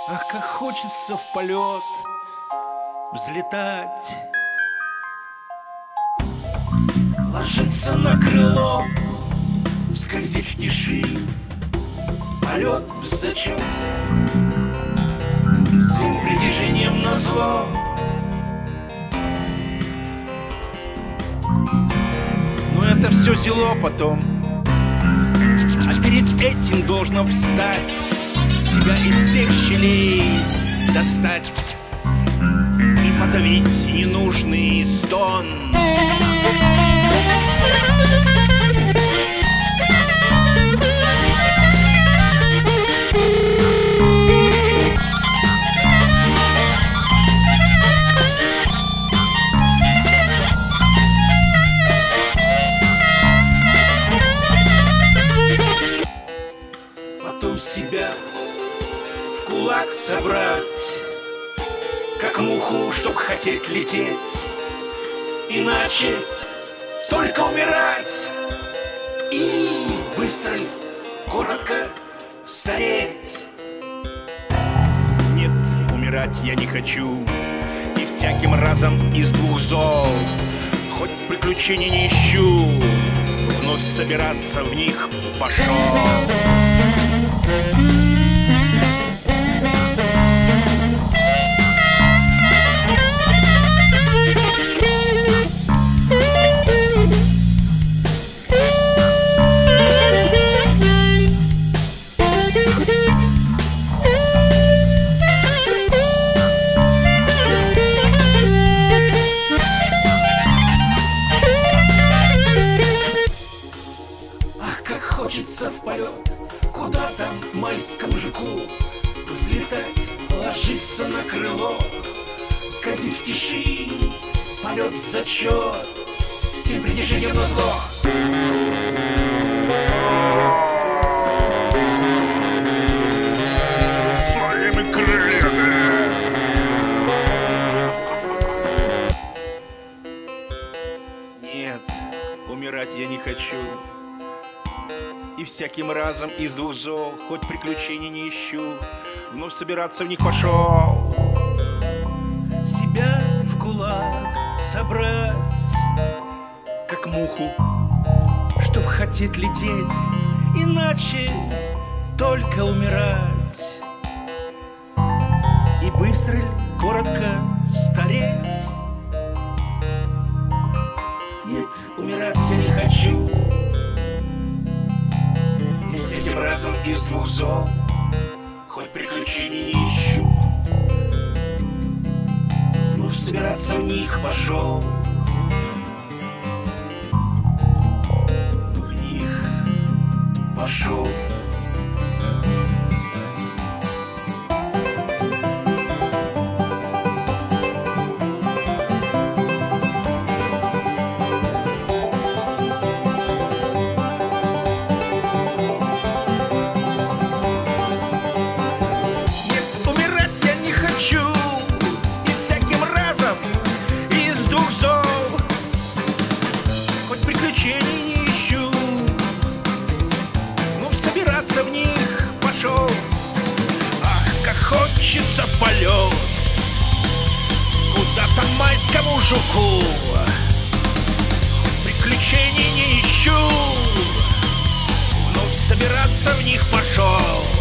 Ах, как хочется в полет взлетать, ложиться на крыло, скользить в тиши, полет в зачет, всем притяжением назло. Но это все зело потом, а перед этим должно встать, себя из всех щелей достать и подавить ненужный стон. Потом себя в кулак собрать, как муху, чтоб хотеть лететь, иначе только умирать и быстро, коротко стареть. Нет, умирать я не хочу, и всяким разом из двух зол, хоть приключений не ищу, вновь собираться в них пошел. Хочется в полет куда-то майскому жуку, взлетать, ложиться на крыло, скользить в тиши, полет в зачет, всем притяжением назло. Своими крыльями. Нет, умирать я не хочу. И всяким разом из двух зол, хоть приключений не ищу, вновь собираться в них пошел. Себя в кулак собрать, как муху, чтоб хотеть лететь, иначе только умирать и быстро, коротко стареть. Нет, умирать я не хочу. Всяким разом из двух зол, хоть приключений не ищу, вновь собираться в них пошел. В них пошел. Приключений не ищу, ну собираться в них пошел. Ах, как хочется в полет куда-то майскому жуку, приключений не ищу, вновь собираться в них пошел.